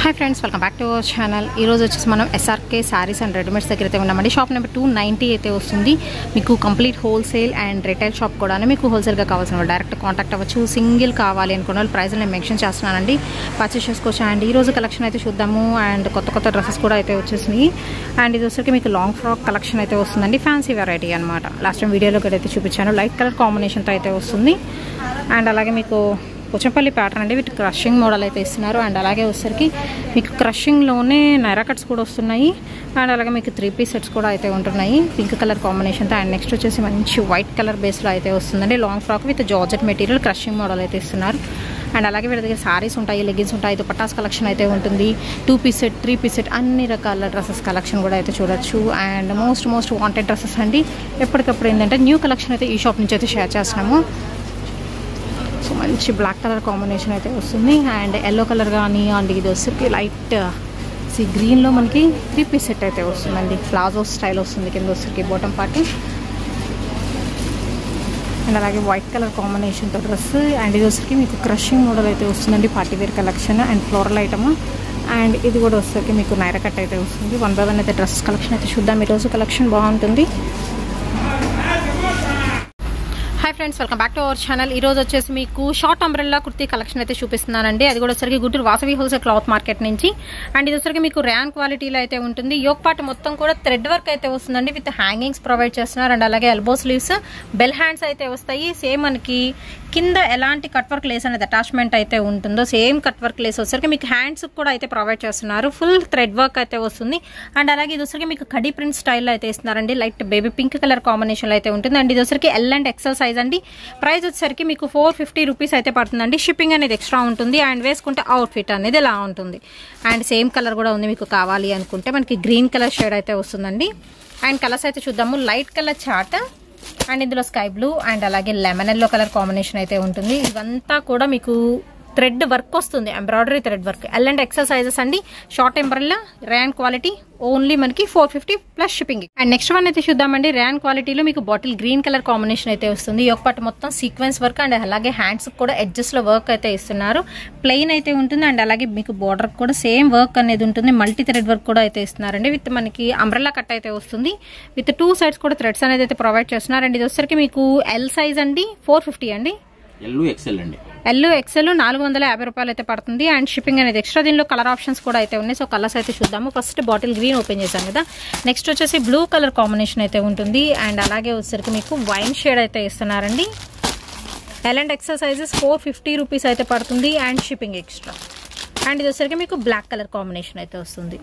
Hi friends, welcome back to our channel. ఈరోజు వచ్చేసి మనం ఎస్ఆర్కే శారీస్ అండ్ రెడీమేడ్స్ దగ్గర అయితే ఉన్నామండి. షాప్ నెంబర్ 290 అయితే వస్తుంది. మీకు complete wholesale and retail shop కూడా. మీకు హోల్సేల్గా కావాల్సిన డైరెక్ట్ కాంటాక్ట్ అవ్వచ్చు. సింగిల్ కావాలి అనుకున్న వాళ్ళు ప్రైస్ నేను మెన్షన్ చేస్తున్నానండి, పర్చేస్ చేసుకోవచ్చు. అండ్ ఈరోజు కలెక్షన్ అయితే చూద్దాము. అండ్ కొత్త డ్రెస్సెస్ కూడా అయితే వచ్చేసినాయి. అండ్ ఇది వచ్చరికి మీకు లాంగ్ ఫ్రాక్ కలెక్షన్ అయితే వస్తుందండి, ఫ్యాన్సీ వెరైటీ అనమాట. లాస్ట్ టైం వీడియోలో కూడా అయితే చూపించాను. లైట్ కలర్ కాంబినేషన్తో అయితే వస్తుంది. అండ్ అలాగే మీకు పోచంపల్లి ప్యాటర్న్ అండి, వీటి క్రషింగ్ మోడల్ అయితే ఇస్తున్నారు. అండ్ అలాగే వచ్చేసరికి మీకు క్రషింగ్లోనే నైరా కట్స్ కూడా వస్తున్నాయి. అండ్ అలాగే మీకు 3 పీస్ సెట్స్ కూడా అయితే ఉంటున్నాయి పింక్ కలర్ కాంబినేషన్తో. అండ్ నెక్స్ట్ వచ్చేసి మంచి వైట్ కలర్ బేస్లో అయితే వస్తుందండి. Long frock with georgette material crushing model అయితే ఇస్తున్నారు. అండ్ అలాగే వీళ్ళ దగ్గర సారీస్ ఉంటాయి, లెగిన్స్ ఉంటాయి, దుపట్టాస్ కలెక్షన్ అయితే ఉంటుంది. 2 పీస్ సెట్, 3 పీస్ సెట్, అన్ని రకాల డ్రెస్సెస్ కలెక్షన్ కూడా అయితే చూడొచ్చు. అండ్ మోస్ట్ వాంటెడ్ డ్రెస్సెస్ అండి. ఎప్పటికప్పుడు ఏంటంటే న్యూ కలెక్షన్ అయితే ఈ షాప్ నుంచి అయితే షేర్ చేస్తున్నాము. సో మంచి బ్లాక్ కలర్ కాంబినేషన్ అయితే వస్తుంది. అండ్ ఎల్లో కలర్ కానీ, అండ్ ఇది వచ్చరికి లైట్ గ్రీన్లో మనకి 3 పీస్ సెట్ అయితే వస్తుందండి. ప్లాజో స్టైల్ వస్తుంది కింద వచ్చరికి బాటమ్ పార్ట్. అండ్ అలాగే వైట్ కలర్ కాంబినేషన్తో డ్రెస్. అండ్ ఇది వచ్చరికి మీకు క్రషింగ్ మోడల్ అయితే వస్తుందండి, party wear collection and floral item. And ఇది కూడా వచ్చరికి మీకు నైరా కట్ అయితే వస్తుంది. 1 by 1 అయితే డ్రెస్సెస్ కలెక్షన్ అయితే చూద్దాం. ఈరోజు కలెక్షన్ బాగుంటుంది. Hi friends, welcome back to our channel. ఈరోజు వచ్చేసి మీకు షార్ట్ అంబ్రెల్లా కుర్తీ కలెక్షన్ అయితే చూపిస్తున్నానండి. అది కూడా వచ్చరికి Guntur Vasavi wholesale cloth market నుంచి. అండ్ ఇది వచ్చరికి మీకు ర్యాన్ క్వాలిటీలో అయితే ఉంటుంది. యోక్ పార్ట్ మొత్తం కూడా థ్రెడ్ వర్క్ అయితే వస్తుందండి, విత్ హ్యాంగింగ్స్ ప్రొవైడ్ చేస్తున్నారు. అండ్ అలాగే ఎల్బో స్లీవ్స్, బెల్ హ్యాండ్స్ అయితే వస్తాయి. సేమ్ మనకి కింద ఎలాంటి కట్ వర్క్ లేస్ అనేది అటాచ్మెంట్ అయితే ఉంటుందో సేమ్ కట్ వర్క్ లేస్ వచ్చరికి మీకు హ్యాండ్స్ కూడా అయితే ప్రొవైడ్ చేస్తున్నారు. ఫుల్ థ్రెడ్ వర్క్ అయితే వస్తుంది. అండ్ అలాగే ఇది వచ్చరికి మీకు కడీ ప్రింట్ స్టైల్లో అయితే ఇస్తున్నారండి. లైట్ బేబీ పింక్ కలర్ కాంబినేషన్లో అయితే ఉంటుంది. అండ్ ఇది వచ్చరికి ఎల్ అండ్ ఎక్సెల్ సైజ్ అండి. ప్రైస్ వచ్చేసరికి మీకు 450 రూపీస్ అయితే పడుతుందండి. షిప్పింగ్ అనేది ఎక్స్ట్రా ఉంటుంది. అండ్ వేసుకుంటే అవుట్ఫిట్ అనేది ఇలా ఉంటుంది. అండ్ సేమ్ కలర్ కూడా ఉంది, మీకు కావాలి అనుకుంటే మనకి గ్రీన్ కలర్ షేడ్ అయితే వస్తుందండి. అండ్ కలర్స్ అయితే చూద్దాము. లైట్ కలర్ చార్ట్, అండ్ ఇందులో స్కై బ్లూ, అండ్ అలాగే లెమన్ ఎల్లో కలర్ కాంబినేషన్ అయితే ఉంటుంది. ఇవంతా కూడా మీకు థ్రెడ్ వర్క్ వస్తుంది, embroidery thread work. L and XL sizes అండి. Short umbrella rayon quality, only మనకి 450 plus shipping. And next one అయితే చూద్దామండి. ర్యాన్ క్వాలిటీలో మీకు బాటిల్ గ్రీన్ కలర్ కాంబినేషన్ అయితే వస్తుంది. ఒక పాటు మొత్తం సీక్వెన్స్ వర్క్, అండ్ అలాగే హ్యాండ్స్ కూడా ఎడ్జెస్ లో వర్క్ అయితే ఇస్తున్నారు. ప్లెయిన్ అయితే ఉంటుంది. అండ్ అలాగే మీకు బార్డర్ కూడా సేమ్ వర్క్ అనేది ఉంటుంది. మల్టీ థ్రెడ్ వర్క్ కూడా అయితే ఇస్తున్నారండి. విత్ మనకి అంబ్రెల్లా కట్ అయితే వస్తుంది. విత్ 2 సైడ్స్ కూడా థ్రెడ్స్ అనేది అయితే ప్రొవైడ్ చేస్తున్నారు. అండ్ ఇది వచ్చరికి మీకు ఎల్ సైజ్ అండి, 450 అండి. ఎల్ ఎక్సెల్ 450 రూపాయలు అయితే పడుతుంది. అండ్ షిప్పింగ్ అనేది ఎక్స్ట్రా. దీనిలో కలర్ ఆప్షన్స్ కూడా అయితే ఉన్నాయి. సో కలర్స్ అయితే చూద్దాము. ఫస్ట్ బాటిల్ గ్రీన్ ఓపెన్ చేశాం కదా. నెక్స్ట్ వచ్చేసి బ్లూ కలర్ కాంబినేషన్ అయితే ఉంటుంది. అండ్ అలాగే వచ్చేసరికి మీకు వైన్ షేడ్ అయితే ఇస్తున్నారండి. L and XL sizes 450 rupees అయితే పడుతుంది. And shipping extra. అండ్ ఇది వచ్చేసరికి మీకు బ్లాక్ కలర్ కాంబినేషన్ అయితే వస్తుంది.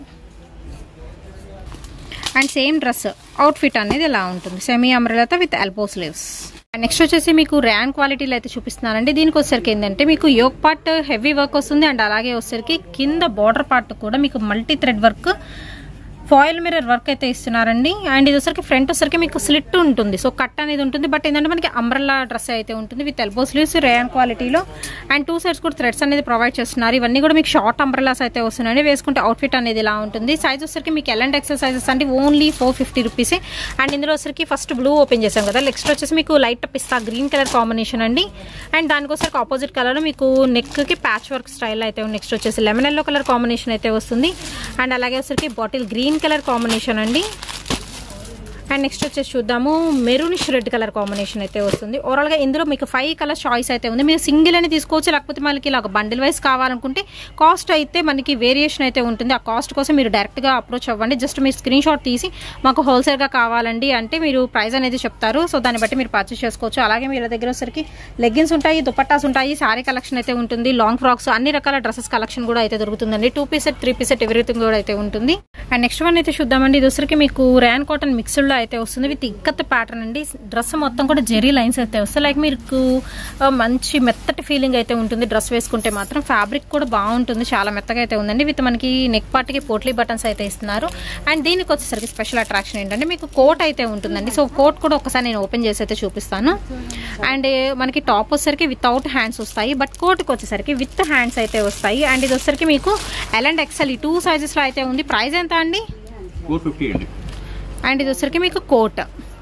అండ్ సేమ్ డ్రెస్ అవుట్ఫిట్ అనేది ఇలా ఉంటుంది, సెమీ అంబ్రెల్లాతో with elbow sleeves. And next వచ్చేసి మీకు ర్యాన్ క్వాలిటీలో అయితే చూపిస్తున్నానండి. దీనికి వచ్చేసరికి ఏంటంటే మీకు యోక్ పార్ట్ హెవీ వర్క్ వస్తుంది. అండ్ అలాగే వచ్చేసరికి కింద బార్డర్ పార్ట్ కూడా మీకు multi thread work, foil mirror work అయితే ఇస్తున్నారండి. అండ్ ఇది వచ్చరికి ఫ్రంట్ వచ్చరికి మీకు స్లిట్ ఉంటుంది, సో కట్ అనేది ఉంటుంది. బట్ ఏంటంటే మనకి అంబ్రెల్లా డ్రెస్ అయితే ఉంటుంది విత్ ఎల్బో స్లీవ్స్, ర్యాన్ క్వాలిటీలో. అండ్ 2 సైడ్స్ కూడా థ్రెడ్స్ అనేది ప్రొవైడ్ చేస్తున్నారు. ఇవన్నీ కూడా మీకు షార్ట్ అంబ్రెల్లాస్ అయితే వస్తున్నాయి. వేసుకుంటే అవుట్ఫిట్ అనేది ఇలా ఉంటుంది. సైజ్ వచ్చరికి మీకు ఎల్ అండ్ ఎక్సెల్ సైజెస్ అంటే ఓన్లీ 450 రూపీస్. అండ్ ఇందులో వచ్చరికి ఫస్ట్ బ్లూ ఓపెన్ చేసాం కదా. నెక్స్ట్ వచ్చేసి మీకు light pista green colour combination అండి. అండ్ దానికోసరికి ఆపోజిట్ కలర్ మీకు నెక్ కి ప్యాచ్ వర్క్ స్టైల్ అయితే ఉంది. నెక్స్ట్ వచ్చేసి లెమన్ ఎల్లో కలర్ కాంబినేషన్ అయితే వస్తుంది. అండ్ అలాగే వచ్చరికి బాటిల్ గ్రీన్ కలర్ కాంబినేషన్ అండి. అండ్ నెక్స్ట్ వచ్చేసి చూద్దాము. మెరూనిష్ రెడ్ కలర్ కాంబినేషన్ అయితే వస్తుంది. ఓవరాల్ గా ఇందులో మీకు 5 కలర్ చాయిస్ అయితే ఉంది. మీరు సింగిల్ అని తీసుకోవచ్చు, లేకపోతే మనకి ఇలా బండిల్ వైస్ కావాలనుకుంటే కాస్ట్ అయితే మనకి వేరియేషన్ అయితే ఉంటుంది. ఆ కాస్ట్ కోసం మీరు డైరెక్ట్ గా అప్రోచ్ అవ్వండి. జస్ట్ మీరు స్క్రీన్ షాట్ తీసి మాకు హోల్సేల్ గా కావాలండి అంటే మీరు ప్రైస్ అనేది చెప్తారు. సో దాన్ని బట్టి మీరు పర్చేస్ చేసుకోవచ్చు. అలాగే మీ దగ్గర వచ్చరికి లెగ్గిన్స్ ఉంటాయి, దుపట్టాస్ ఉంటాయి, సారీ కలెక్షన్ అయితే ఉంటుంది, లాంగ్ ఫ్రాక్స్, అన్ని రకాల డ్రెస్సెస్ కలెక్షన్ కూడా అయితే దొరుకుతుందండి. 2 piece set, 3 piece set, everything కూడా అయితే ఉంటుంది. అండ్ నెక్స్ట్ వన్ అయితే చూద్దామండి. ఇది వచ్చరికి మీకు ర్యాన్ కాటన్ మిక్స్డ్ లో అయితే వస్తుంది విత్ ఇక్కత్ ప్యాటర్న్ అండి. డ్రెస్ మొత్తం కూడా జెరీ లైన్స్ అయితే వస్తాయి. లైక్ మీకు మంచి మెత్తటి ఫీలింగ్ అయితే ఉంటుంది డ్రెస్ వేసుకుంటే మాత్రం. ఫ్యాబ్రిక్ కూడా బాగుంటుంది, చాలా మెత్తగా అయితే ఉందండి. విత్ మనకి నెక్ పార్ట్ కి పోట్లీ బటన్స్ అయితే ఇస్తున్నారు. అండ్ దీనికి వచ్చేసరికి స్పెషల్ అట్రాక్షన్ ఏంటంటే మీకు కోట్ అయితే ఉంటుందండి. సో కోట్ కూడా ఒకసారి నేను ఓపెన్ చేసి అయితే చూపిస్తాను. అండ్ మనకి టాప్ వచ్చేసరికి వితౌట్ హ్యాండ్స్ వస్తాయి, బట్ కోట్కి వచ్చేసరికి విత్ హ్యాండ్స్ అయితే వస్తాయి. అండ్ ఇది వచ్చేసరికి మీకు ఎల్ అండ్ ఎక్సెల్ 2 సైజెస్ లో అయితే ఉంది. ప్రైస్ ఎంత అండి? 450 అండి. అండ్ ఇది వచ్చరికి మీకు కోట్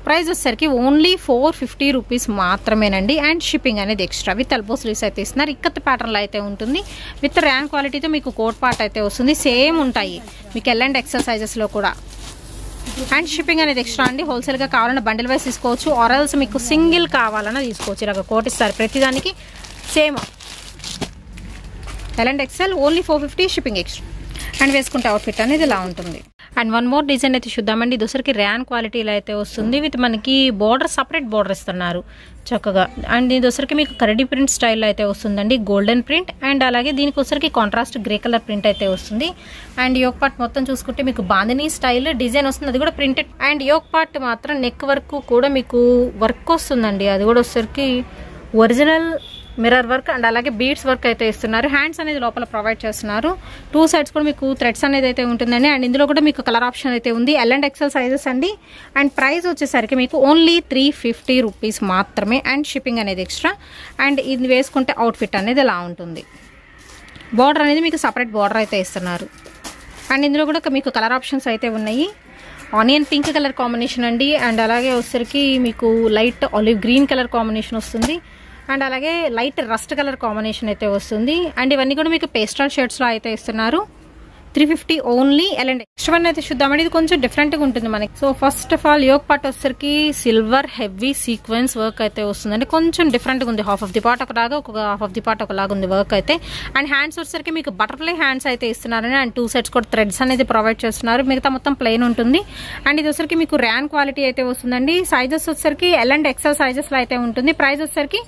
ప్రైస్ వచ్చేసరికి ఓన్లీ 450 రూపీస్ మాత్రమేనండి. అండ్ షిప్పింగ్ అనేది ఎక్స్ట్రా. విత్ ఎల్బో స్లీవ్స్ అయితే ఇస్తున్నారు. ఇక్కత్ ప్యాటర్న్లో అయితే ఉంటుంది. విత్ ర్యాన్ క్వాలిటీతో మీకు కోట్ పార్ట్ అయితే వస్తుంది. సేమ్ ఉంటాయి మీకు ఎల్ అండ్ ఎక్సెల్ సైజెస్లో కూడా. అండ్ షిప్పింగ్ అనేది ఎక్స్ట్రా అండి. హోల్సేల్గా కావాలన్నా బండిల్ వైస్ తీసుకోవచ్చు, ఆర్ఎల్స్ మీకు సింగిల్ కావాలన్నా తీసుకోవచ్చు. ఇలాగ కోట్ ఇస్తారు ప్రతిదానికి same. L and XL only 450, shipping extra. And వేసుకుంటే అవుట్ఫిట్ అనేది ఇలా ఉంటుంది. అండ్ వన్ మోర్ డిజైన్ అయితే చూద్దామండి. దోసరికి ర్యాన్ క్వాలిటీలో అయితే వస్తుంది. విత్ మనకి బోర్డర్ సపరేట్ బోర్డర్ ఇస్తున్నారు చక్కగా. అండ్ దీని దోసరికి మీకు కరడీ ప్రింట్ స్టైల్లో అయితే వస్తుందండి, గోల్డెన్ ప్రింట్. అండ్ అలాగే దీనికి వచ్చరికి కాంట్రాస్ట్ గ్రే కలర్ ప్రింట్ అయితే వస్తుంది. అండ్ యోక్ పార్ట్ మొత్తం చూసుకుంటే మీకు బాందినీ స్టైల్ డిజైన్ వస్తుంది, అది కూడా ప్రింటెడ్. అండ్ యోక్ పార్ట్ మాత్రం నెక్ వరకు కూడా మీకు వర్క్ వస్తుందండి, అది కూడా వచ్చరికి ఒరిజినల్ మిర్రర్ వర్క్ అండ్ అలాగే బీడ్స్ వర్క్ అయితే ఇస్తున్నారు. హ్యాండ్స్ అనేది లోపల ప్రొవైడ్ చేస్తున్నారు. 2 సైడ్స్ కూడా మీకు థ్రెడ్స్ అనేది అయితే ఉంటుందండి. అండ్ ఇందులో కూడా మీకు కలర్ ఆప్షన్ అయితే ఉంది. ఎల్ అండ్ ఎక్సెల్ సైజెస్ అండి. అండ్ ప్రైస్ వచ్చేసరికి మీకు ఓన్లీ 350 రూపీస్ మాత్రమే. అండ్ షిప్పింగ్ అనేది ఎక్స్ట్రా. అండ్ ఇది వేసుకుంటే అవుట్ఫిట్ అనేది ఇలా ఉంటుంది. బార్డర్ అనేది మీకు సపరేట్ బార్డర్ అయితే ఇస్తున్నారు. అండ్ ఇందులో కూడా మీకు కలర్ ఆప్షన్స్ అయితే ఉన్నాయి. ఆనియన్ పింక్ కలర్ కాంబినేషన్ అండి. అండ్ అలాగే వచ్చేసరికి మీకు light olive green colour combination వస్తుంది. అండ్ అలాగే లైట్ రస్ట్ కలర్ కాంబినేషన్ అయితే వస్తుంది. అండ్ ఇవన్నీ కూడా మీకు పేస్టల్ షేడ్స్లో అయితే ఇస్తున్నారు. 350 only. L and next one అయితే చూద్దామండి. ఇది కొంచెం డిఫరెంట్గా ఉంటుంది మనకి. So first of all yoke part వచ్చేసరికి సిల్వర్ హెవీ సీక్వెన్స్ వర్క్ అయితే వస్తుందండి. కొంచెం డిఫరెంట్గా ఉంది. హాఫ్ ఆఫ్ ది పార్ట్ ఒకలాగా, ఒక హాఫ్ ఆఫ్ ది పార్ట్ ఒకలాగా ఉంది వర్క్ అయితే. అండ్ హ్యాండ్స్ వచ్చేసరికి మీకు బటర్ఫ్లై హ్యాండ్స్ అయితే ఇస్తున్నారని. అండ్ 2 సైడ్స్ కూడా థ్రెడ్స్ అనేది ప్రొవైడ్ చేస్తున్నారు. మిగతా మొత్తం ప్లెయిన్ ఉంటుంది. అండ్ ఇది వచ్చేసరికి మీకు ర్యాన్ క్వాలిటీ అయితే వస్తుందండి. సైజెస్ వచ్చేసరికి ఎల్ అండ్ ఎక్సెల్ సైజెస్లో అయితే ఉంటుంది. ప్రైస్ వచ్చేసరికి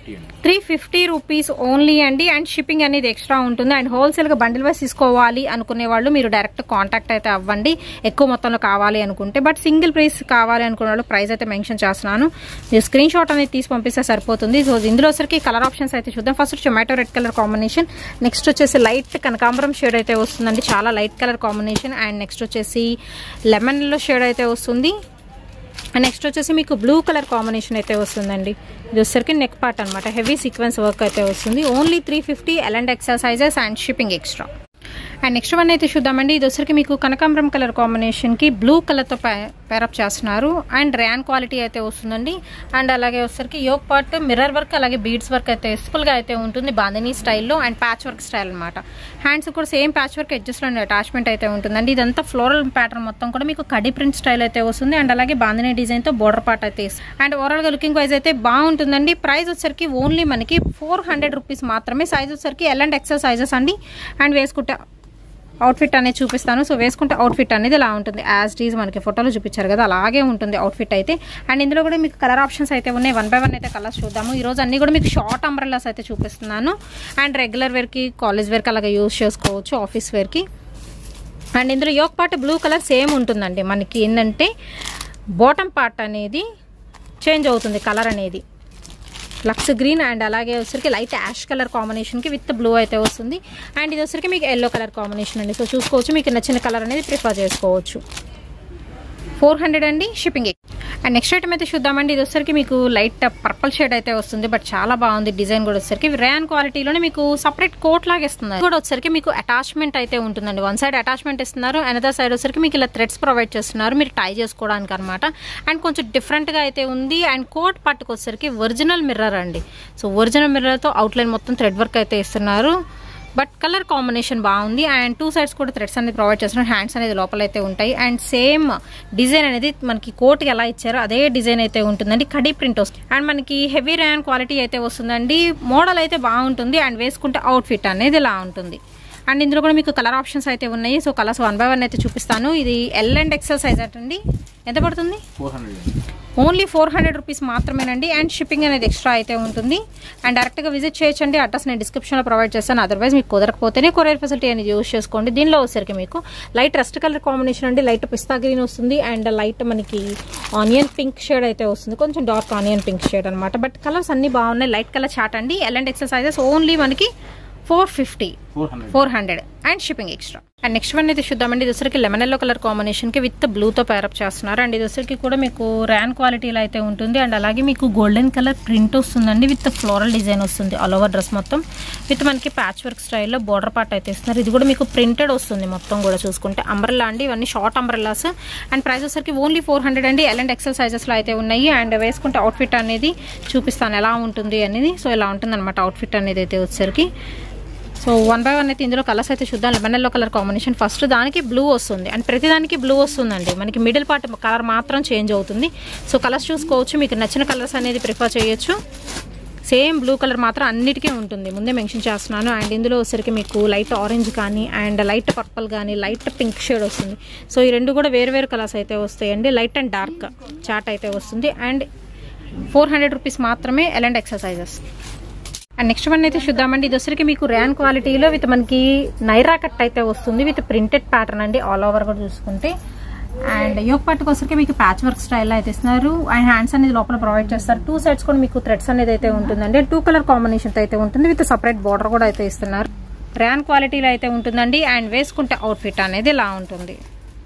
350 రూపీస్ ఓన్లీ అండి. అండ్ షిప్పింగ్ అనేది ఎక్స్ట్రా ఉంటుంది. అండ్ హోల్సేల్గా బండిల్ వైస్ తీసుకోవాలి అనుకునే వాళ్ళు మీరు డైరెక్ట్ కాంటాక్ట్ అయితే అవ్వండి, ఎక్కువ మొత్తంలో కావాలి అనుకుంటే. బట్ సింగిల్ ప్రైస్ కావాలి అనుకునే వాళ్ళు ప్రైస్ అయితే మెన్షన్ చేస్తున్నాను. మీరు స్క్రీన్ షాట్ అనేది తీసి పంపిస్తే సరిపోతుంది. సో ఇందులో వచ్చరికి కలర్ ఆప్షన్స్ అయితే చూద్దాం. First tomato red colour combination. Next వచ్చేసి లైట్ కనకాంబరం షేడ్ అయితే వస్తుందండి, చాలా light colour combination. And next వచ్చేసి లెమన్లో షేడ్ అయితే వస్తుంది. నెక్స్ట్ వచ్చేసి మీకు బ్లూ కలర్ కాంబినేషన్ అయితే వస్తుందండి. ఇది వచ్చరికి నెక్ పార్ట్ అనమాట. హెవీ సీక్వెన్స్ వర్క్ అయితే వస్తుంది. Only 350 L and XL sizes and shipping extra. And next one అయితే చూద్దామండి. ఇది వచ్చరికి మీకు కనకాంబరం కలర్ కాంబినేషన్కి బ్లూ కలర్తో పేరప్ చేస్తున్నారు. అండ్ ర్యాన్ క్వాలిటీ అయితే వస్తుందండి. అండ్ అలాగే వచ్చరికి యోక్ పార్ట్ మిర్రర్ వర్క్ అలాగే బీడ్స్ వర్క్ అయితే సింపుల్గా అయితే ఉంటుంది, బాందినీ స్టైల్లో. అండ్ ప్యాచ్ వర్క్ స్టైల్ అనమాట. హ్యాండ్స్ కూడా సేమ్ ప్యాచ్ వర్క్ ఎడ్జెస్లో అటాచ్మెంట్ అయితే ఉంటుందండి. ఇదంతా ఫ్లోరల్ ప్యాటర్న్ మొత్తం కూడా మీకు కడి ప్రింట్ స్టైల్ అయితే వస్తుంది. అండ్ అలాగే బాందినీ డిజైన్తో బోర్డర్ పార్ట్ అయితే ఇస్తుంది. అండ్ ఓవరాల్గా లుకింగ్ వైజ్ అయితే బాగుంటుందండి. ప్రైస్ వచ్చరికి ఓన్లీ మనకి 400 రూపీస్ మాత్రమే. సైజ్ వచ్చరికి ఎల్ అండ్ ఎక్సెల్ సైజెస్ అండి. అండ్ వేసుకుంటే అవుట్ఫిట్ అనేది చూపిస్తాను. సో వేసుకుంటే అవుట్ఫిట్ అనేది ఇలా ఉంటుంది. యాజ్ ఇట్ ఈజ్ మనకి ఫోటోలో చూపించారు కదా, అలాగే ఉంటుంది అవుట్ఫిట్ అయితే. అండ్ ఇందులో కూడా మీకు కలర్ ఆప్షన్స్ అయితే ఉన్నాయి. 1 by 1 అయితే కలర్స్ చూద్దాము. ఈరోజు అన్ని కూడా మీకు షార్ట్ అంబ్రెల్లాస్ అయితే చూపిస్తున్నాను. అండ్ రెగ్యులర్ వేర్కి, కాలేజ్ వేర్కి అలాగే యూజ్ చేసుకోవచ్చు, ఆఫీస్ వేర్కి. అండ్ ఇందులో yoke part blue colour same ఉంటుందండి. మనకి ఏంటంటే బాటమ్ పార్ట్ అనేది చేంజ్ అవుతుంది కలర్ అనేది. లక్స్ గ్రీన్ అండ్ అలాగే వచ్చరికి లైట్ యాష్ కలర్ కాంబినేషన్కి విత్ బ్లూ అయితే వస్తుంది. అండ్ ఇది వచ్చరికి మీకు ఎల్లో కలర్ కాంబినేషన్ అండి. సో చూసుకోవచ్చు, మీకు నచ్చిన కలర్ అనేది ప్రిఫర్ చేసుకోవచ్చు. 400 అండి, షిప్పింగ్. అండ్ నెక్స్ట్ ఐటమ్ అయితే చూద్దామండి. ఇది వచ్చరికి మీకు లైట్ పర్పుల్ షేడ్ అయితే వస్తుంది. బట్ చాలా బాగుంది డిజైన్ కూడా. వచ్చరికి ర్యాన్ క్వాలిటీలోనే మీకు సపరేట్ కోట్ లాగా ఇస్తున్నారు. కూడా వచ్చరికి మీకు అటాచ్మెంట్ అయితే ఉంటుందండి. 1 సైడ్ అటాచ్మెంట్ ఇస్తున్నారు, అనదర్ సైడ్ వచ్చరికి మీకు ఇలా థ్రెడ్స్ ప్రొవైడ్ చేస్తున్నారు మీరు టై చేసుకోవడానికి అనమాట. అండ్ కొంచెం డిఫరెంట్గా అయితే ఉంది. అండ్ కోట్ పట్టుకు వచ్చరికి ఒరిజినల్ మిర్రర్ అండి. సో ఒరిజినల్ మిర్రర్తో అవుట్లైన్ మొత్తం థ్రెడ్ వర్క్ అయితే ఇస్తున్నారు. బట్ కలర్ కాంబినేషన్ బాగుంది. అండ్ 2 సైడ్స్ కూడా థ్రెడ్స్ అనేది ప్రొవైడ్ చేస్తున్నారు. హ్యాండ్స్ అనేది లోపలైతే ఉంటాయి. అండ్ సేమ్ డిజైన్ అనేది మనకి కోట్కి ఎలా ఇచ్చారో అదే డిజైన్ అయితే ఉంటుందండి. కడీ ప్రింట్ వస్తుంది. అండ్ మనకి హెవీ ర్యాన్ క్వాలిటీ అయితే వస్తుందండి. మోడల్ అయితే బాగుంటుంది. అండ్ వేసుకుంటే అవుట్ఫిట్ అనేది ఇలా ఉంటుంది. అండ్ ఇందులో కూడా మీకు కలర్ ఆప్షన్స్ అయితే ఉన్నాయి. సో కలర్స్ 1 by 1 అయితే చూపిస్తాను. ఇది ఎల్ అండ్ ఎక్సెల్ సైజ్ అండి. ఎంత పడుతుంది? 400. ఓన్లీ 400 రూపీస్ మాత్రమేనండి. అండ్ షిప్పింగ్ అనేది ఎక్స్ట్రా అయితే ఉంటుంది. అండ్ డైరెక్ట్గా విజిట్ చేయొచ్చండి. అడ్రస్ నేను డిస్క్రిప్షన్లో ప్రొవైడ్ చేస్తాను. అదర్వైజ్ మీకు కుదరకపోతేనే కొరియర్ ఫెసిలిటీ అనేది యూజ్ చేసుకోండి. దీనిలో వచ్చేసరికి మీకు లైట్ రస్ట్ కలర్ కాంబినేషన్ అండి. లైట్ పిస్తా గ్రీన్ వస్తుంది. అండ్ లైట్ మనకి ఆనియన్ పింక్ షేడ్ అయితే వస్తుంది. కొంచెం డార్క్ ఆనియన్ పింక్ షేడ్ అనమాట. బట్ కలర్స్ అన్ని బాగున్నాయి. లైట్ కలర్ చాట్ అండి. L and XL sizes only మనకి 450, 400. And shipping extra. And next one అయితే చూద్దామండి. ఇది వచ్చరికి లెమన్ ఎల్లో కలర్ కాంబినేషన్కి విత్ బ్లూతో పేరప్ చేస్తున్నారు. అండ్ ఇది వచ్చరికి కూడా మీకు ర్యాన్ క్వాలిటీలో అయితే ఉంటుంది. అండ్ అలాగే మీకు గోల్డెన్ కలర్ ప్రింట్ వస్తుందండి విత్ ఫ్లోరల్ డిజైన్ వస్తుంది ఆల్ ఓవర్ డ్రెస్ మొత్తం విత్ మనకి ప్యాచ్ వర్క్ స్టైల్లో బోర్డర్ పార్ట్ అయితే ఇస్తున్నారు. ఇది కూడా మీకు ప్రింటెడ్ వస్తుంది మొత్తం కూడా చూసుకుంటే. అంబ్రెల్లా అండి, ఇవన్నీ షార్ట్ అంబ్రెల్లాస్. అండ్ ప్రైస్ వచ్చరికి ఓన్లీ 400 అండి. ఎల్ అండ్ ఎక్సెల్ సైజెస్లో అయితే ఉన్నాయి. అండ్ వేసుకుంటే అవుట్ఫిట్ అనేది చూపిస్తాను ఎలా ఉంటుంది అనేది. సో ఇలా ఉంటుంది అనమాట అవుట్ఫిట్ అనేది అయితే వచ్చరికి. సో 1 by 1 అయితే ఇందులో కలర్స్ అయితే చూద్దాం. Lemon yellow colour combination first దానికి బ్లూ వస్తుంది. అండ్ ప్రతిదానికి బ్లూ వస్తుందండి. మనకి మిడిల్ పార్ట్ కలర్ మాత్రం చేంజ్ అవుతుంది. సో కలర్స్ చూసుకోవచ్చు, మీకు నచ్చిన కలర్స్ అనేది ప్రిఫర్ చేయొచ్చు. సేమ్ బ్లూ కలర్ మాత్రం అన్నిటికీ ఉంటుంది, ముందే మెన్షన్ చేస్తున్నాను. అండ్ ఇందులో వచ్చరికి మీకు లైట్ ఆరెంజ్ కానీ అండ్ లైట్ పర్పుల్ కానీ లైట్ పింక్ షేడ్ వస్తుంది. సో ఈ రెండు కూడా వేరు వేరు కలర్స్ అయితే వస్తాయండి. లైట్ అండ్ డార్క్ చాట్ అయితే వస్తుంది. అండ్ 400 రూపీస్ మాత్రమే L and XL sizes. And next one అయితే చూద్దామండి. ఇది వచ్చరికి మీకు ర్యాన్ క్వాలిటీలో విత్ మనకి నైరా కట్ అయితే వస్తుంది విత్ ప్రింటెడ్ ప్యాటర్న్ అండి ఆల్ ఓవర్ కూడా చూసుకుంటే. అండ్ యోక్ పార్ట్కి వచ్చరికి మీకు ప్యాచ్ వర్క్ స్టైల్లో అయితే ఇస్తున్నారు. అండ్ హ్యాండ్స్ అనేది లోపల ప్రొవైడ్ చేస్తారు. 2 సైడ్స్ కూడా మీకు థ్రెడ్స్ అనేది అయితే ఉంటుందండి. 2 కలర్ కాంబినేషన్ అయితే ఉంటుంది విత్ సపరేట్ బార్డర్ కూడా అయితే ఇస్తున్నారు. ర్యాన్ క్వాలిటీలో అయితే ఉంటుందండి. అండ్ వేసుకుంటే అవుట్ఫిట్ అనేది ఇలా ఉంటుంది.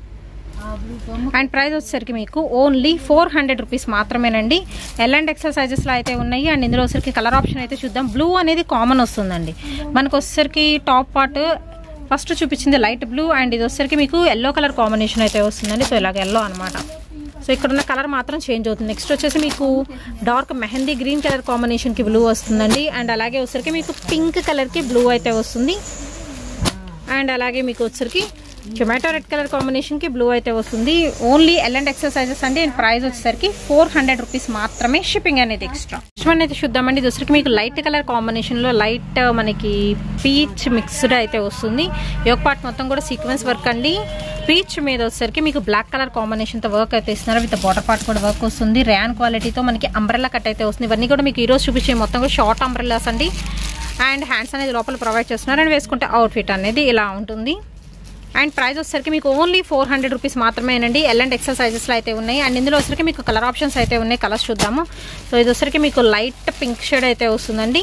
అండ్ ప్రైస్ వచ్చేసరికి మీకు ఓన్లీ 400 రూపీస్ మాత్రమేనండి. ఎల్ అండ్ ఎక్సెల్ సైజెస్లో అయితే ఉన్నాయి. అండ్ ఇందులో వచ్చరికి కలర్ ఆప్షన్ అయితే చూద్దాం. బ్లూ అనేది కామన్ వస్తుందండి మనకు. వచ్చేసరికి టాప్ పార్ట్ ఫస్ట్ చూపించింది లైట్ బ్లూ. అండ్ ఇది వచ్చరికి మీకు ఎల్లో కలర్ కాంబినేషన్ అయితే వస్తుందండి. సో ఇలాగ ఎల్లో అనమాట. సో ఇక్కడ ఉన్న కలర్ మాత్రం చేంజ్ అవుతుంది. నెక్స్ట్ వచ్చేసి మీకు డార్క్ మెహందీ గ్రీన్ కలర్ కాంబినేషన్కి బ్లూ వస్తుందండి. అండ్ అలాగే వచ్చరికి మీకు పింక్ కలర్కి బ్లూ అయితే వస్తుంది. అండ్ అలాగే మీకు వచ్చరికి టొమాటో రెడ్ కలర్ కాంబినేషన్కి బ్లూ అయితే వస్తుంది. Only L and XL sizes అండి. అండ్ ప్రైస్ వచ్చేసరికి 400 రూపీస్ మాత్రమే, షిప్పింగ్ అనేది ఎక్స్ట్రా. నెక్స్ట్ వన్ అయితే చూద్దామండి. ఇది వచ్చరికి మీకు లైట్ కలర్ కాంబినేషన్లో లైట్ మనకి పీచ్ మిక్స్డ్ అయితే వస్తుంది. యోక్ పార్ట్ మొత్తం కూడా సీక్వెన్స్ వర్క్ అండి. పీచ్ మీద వచ్చేసరికి మీకు బ్లాక్ కలర్ కాంబినేషన్తో వర్క్ అయితే ఇస్తున్నారు. విత్ బార్డర్ పార్ట్ కూడా వర్క్ వస్తుంది. ర్యాన్ క్వాలిటీతో మనకి అంబ్రెల్లా కట్ అయితే వస్తుంది. ఇవన్నీ కూడా మీకు ఈరోజు చూపించే మొత్తం కూడా షార్ట్ అంబ్రెల్లాస్ అండి. అండ్ హ్యాండ్స్ అనేది లోపల ప్రొవైడ్ చేస్తున్నారు. అండ్ వేసుకుంటే అవుట్ఫిట్ అనేది ఇలా ఉంటుంది. అండ్ ప్రైస్ వచ్చేసరికి మీకు ఓన్లీ 400 రూపీస్ మాత్రమేనండి. ఎల్ అండ్ ఎక్సెల్ సైజెస్లో అయితే ఉన్నాయి. అండ్ ఇందులో వచ్చరికి మీకు కలర్ ఆప్షన్స్ అయితే ఉన్నాయి. కలర్స్ చూద్దాము. సో ఇది వచ్చరికి మీకు లైట్ పింక్ షేడ్ అయితే వస్తుందండి.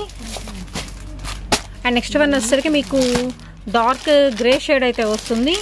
అండ్ నెక్స్ట్ వన్ వచ్చరికి మీకు డార్క్ గ్రే షేడ్ అయితే వస్తుంది.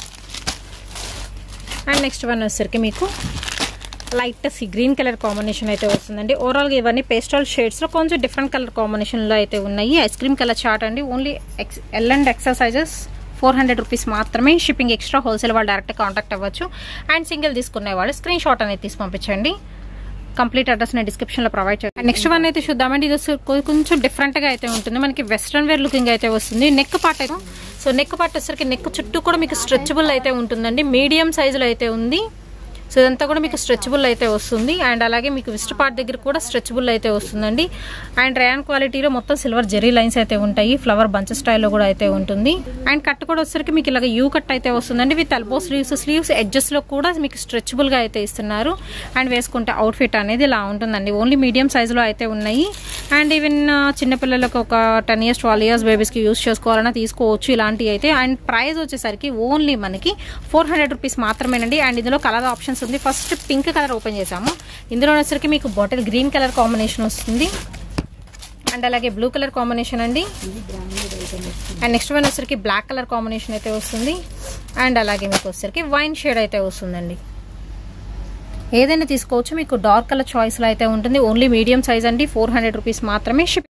అండ్ నెక్స్ట్ వన్ వచ్చరికి మీకు లైట్ గ్రీన్ కలర్ కాంబినేషన్ అయితే వస్తుందండి. ఓవరాల్గా ఇవన్నీ పేస్టల్ షేడ్స్లో కొంచెం డిఫరెంట్ కలర్ కాంబినేషన్లో అయితే ఉన్నాయి. ఐస్ క్రీమ్ కలర్ చార్ట్ అండి. Only L and XL sizes 400 rupees మాత్రమే, షిప్పింగ్ ఎక్స్ట్రా. హోల్సేల్ వాళ్ళు డైరెక్ట్ కాంటాక్ట్ అవ్వచ్చు. అండ్ సింగిల్ తీసుకునే వాళ్ళు స్క్రీన్ షాట్ అనేది తీసి పంపించండి. కంప్లీట్ అడ్రస్ నేను డిస్క్రిప్షన్లో ప్రొవైడ్ చేస్తాను. నెక్స్ట్ వన్ అయితే చూద్దామండి. ఇది కొంచెం డిఫరెంట్గా అయితే ఉంటుంది. మనకి వెస్ట్రన్ వేర్ లుకింగ్ అయితే వస్తుంది. నెక్ పార్ట్ అయితే సో నెక్ పార్ట్ వచ్చేసరికి నెక్ చుట్టూ కూడా మీకు స్ట్రెచబుల్ అయితే ఉంటుందండి. మీడియం సైజులో అయితే ఉంది. సో ఇదంతా కూడా మీకు స్ట్రెచబుల్ అయితే వస్తుంది. అండ్ అలాగే మీకు విస్ట్ పార్ట్ దగ్గర కూడా స్ట్రెచబుల్ అయితే వస్తుందండి. అండ్ ర్యాన్ క్వాలిటీలో మొత్తం సిల్వర్ జెరీ లైన్స్ అయితే ఉంటాయి. ఫ్లవర్ బంచ్ స్టైల్లో కూడా అయితే ఉంటుంది. అండ్ కట్ కూడా వచ్చేసరికి మీకు ఇలాగ యూ కట్ అయితే వస్తుందండి. విత్ ఎల్బో స్లీవ్స్ ఎడ్జెస్లో కూడా మీకు స్ట్రెచబుల్గా అయితే ఇస్తున్నారు. అండ్ వేసుకుంటే అవుట్ఫిట్ అనేది ఇలా ఉంటుందండి. ఓన్లీ మీడియం సైజులో అయితే ఉన్నాయి. అండ్ ఈవెన్ చిన్నపిల్లలకు ఒక 10 years 12 years బేబీస్కి యూస్ చేసుకోవాలన్నా తీసుకోవచ్చు ఇలాంటివి అయితే. అండ్ ప్రైస్ వచ్చేసరికి ఓన్లీ మనకి 400 రూపీస్ మాత్రమేనండి. అండ్ ఇందులో కలర్ ఆప్షన్స్ ఉంది. ఫస్ట్ పింక్ కలర్ ఓపెన్ చేసాము. ఇందులో వచ్చరికి మీకు బాటిల్ గ్రీన్ కలర్ కాంబినేషన్ వస్తుంది. అండ్ అలాగే బ్లూ కలర్ కాంబినేషన్ అండి. అండ్ నెక్స్ట్ వన్ వచ్చరికి బ్లాక్ కలర్ కాంబినేషన్ అయితే వస్తుంది. అండ్ అలాగే మీకు వచ్చరికి వైన్ షేడ్ అయితే వస్తుందండి. ఏదైనా తీసుకోవచ్చు. మీకు డార్క్ కలర్ చాయిస్లో అయితే ఉంటుంది. ఓన్లీ మీడియం సైజ్ అండి. 400 రూపీస్ మాత్రమే.